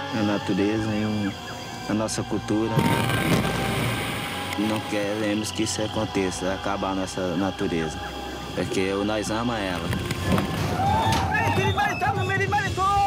a natureza e a nossa cultura. Não queremos que isso aconteça, acabar a nossa natureza, porque nós amamos ela.